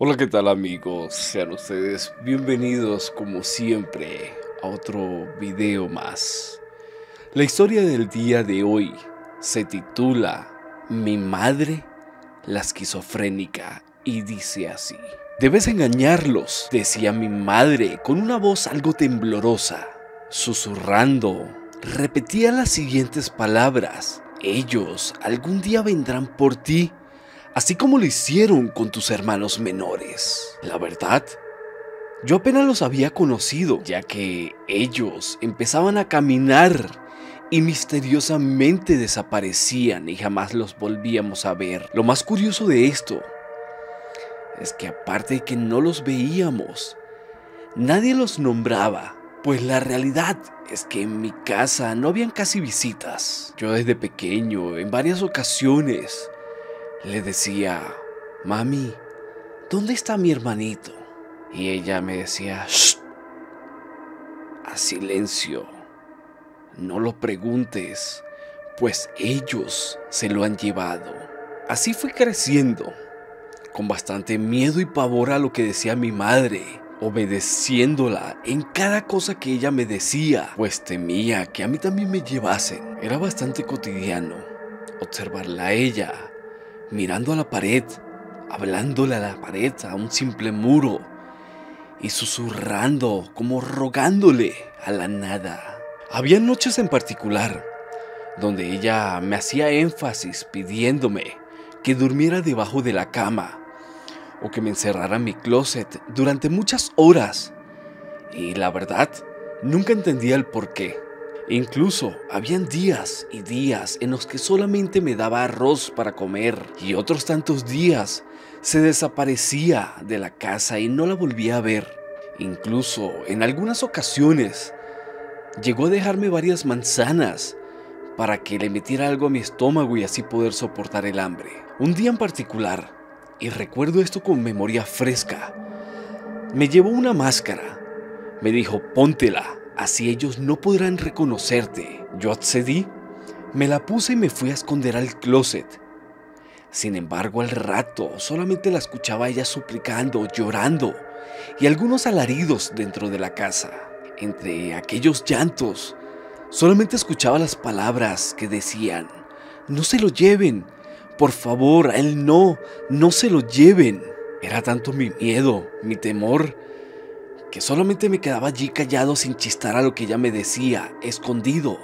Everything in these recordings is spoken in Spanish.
Hola, ¿qué tal amigos? Sean ustedes bienvenidos como siempre a otro video más. La historia del día de hoy se titula Mi madre, la esquizofrénica, y dice así. Debes engañarlos, decía mi madre con una voz algo temblorosa. Susurrando, repetía las siguientes palabras. Ellos algún día vendrán por ti, así como lo hicieron con tus hermanos menores. La verdad, yo apenas los había conocido, ya que ellos empezaban a caminar y misteriosamente desaparecían y jamás los volvíamos a ver. Lo más curioso de esto es que aparte de que no los veíamos, nadie los nombraba, pues la realidad es que en mi casa no habían casi visitas. Yo desde pequeño, en varias ocasiones, le decía, mami, ¿dónde está mi hermanito? Y ella me decía, shh, a silencio, no lo preguntes, pues ellos se lo han llevado. Así fui creciendo, con bastante miedo y pavor a lo que decía mi madre, obedeciéndola en cada cosa que ella me decía, pues temía que a mí también me llevasen. Era bastante cotidiano observarla a ella, mirando a la pared, hablándole a la pared, a un simple muro, y susurrando, como rogándole a la nada. Había noches en particular, donde ella me hacía énfasis pidiéndome que durmiera debajo de la cama, o que me encerrara en mi closet durante muchas horas, y la verdad, nunca entendía el porqué. Incluso habían días y días en los que solamente me daba arroz para comer y otros tantos días se desaparecía de la casa y no la volvía a ver. Incluso en algunas ocasiones llegó a dejarme varias manzanas para que le metiera algo a mi estómago y así poder soportar el hambre. Un día en particular, y recuerdo esto con memoria fresca, me llevó una máscara. Me dijo, póntela, así ellos no podrán reconocerte. Yo accedí, me la puse y me fui a esconder al closet. Sin embargo, al rato solamente la escuchaba ella suplicando, llorando y algunos alaridos dentro de la casa. Entre aquellos llantos, solamente escuchaba las palabras que decían, no se lo lleven, por favor, a él no se lo lleven. Era tanto mi miedo, mi temor, que solamente me quedaba allí callado sin chistar a lo que ella me decía, escondido,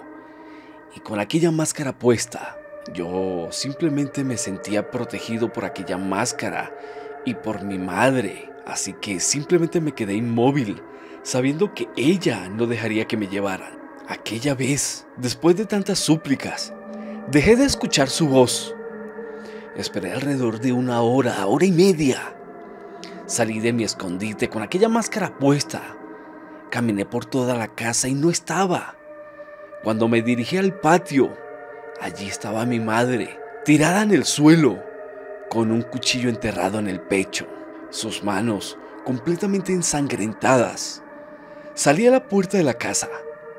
y con aquella máscara puesta. Yo simplemente me sentía protegido por aquella máscara y por mi madre, así que simplemente me quedé inmóvil, sabiendo que ella no dejaría que me llevaran. Aquella vez, después de tantas súplicas, dejé de escuchar su voz. Esperé alrededor de una hora, hora y media. Salí de mi escondite con aquella máscara puesta. Caminé por toda la casa y no estaba. Cuando me dirigí al patio, allí estaba mi madre, tirada en el suelo, con un cuchillo enterrado en el pecho, sus manos completamente ensangrentadas. Salí a la puerta de la casa.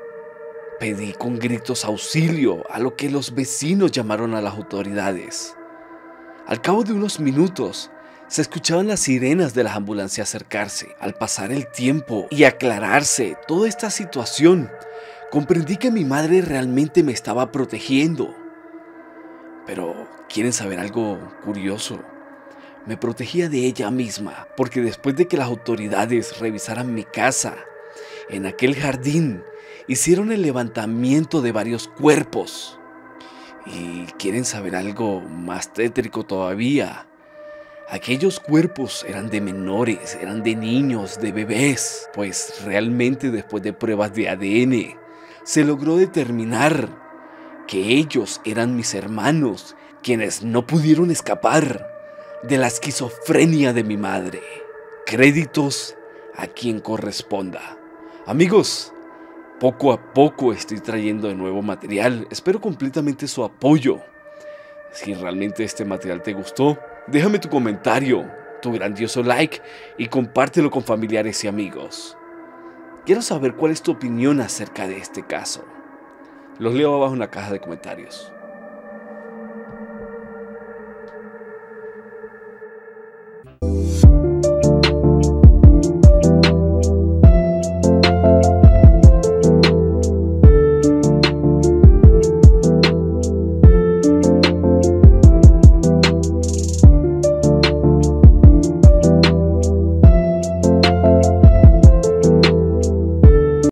Pedí con gritos auxilio, a lo que los vecinos llamaron a las autoridades. Al cabo de unos minutos, se escuchaban las sirenas de las ambulancias acercarse. Al pasar el tiempo y aclararse toda esta situación, comprendí que mi madre realmente me estaba protegiendo. Pero, ¿quieren saber algo curioso? Me protegía de ella misma, porque después de que las autoridades revisaran mi casa, en aquel jardín, hicieron el levantamiento de varios cuerpos. ¿Y quieren saber algo más tétrico todavía? Aquellos cuerpos eran de menores, eran de niños, de bebés, pues realmente después de pruebas de ADN se logró determinar que ellos eran mis hermanos, quienes no pudieron escapar de la esquizofrenia de mi madre. Créditos a quien corresponda. Amigos, poco a poco estoy trayendo de nuevo material, espero completamente su apoyo. Si realmente este material te gustó, déjame tu comentario, tu grandioso like y compártelo con familiares y amigos. Quiero saber cuál es tu opinión acerca de este caso. Los leo abajo en la caja de comentarios.